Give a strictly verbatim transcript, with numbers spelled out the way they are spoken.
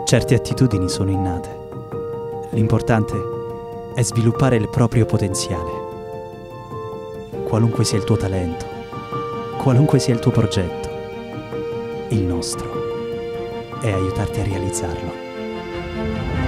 Certe attitudini sono innate. L'importante è sviluppare il proprio potenziale. Qualunque sia il tuo talento, qualunque sia il tuo progetto, il nostro è aiutarti a realizzarlo.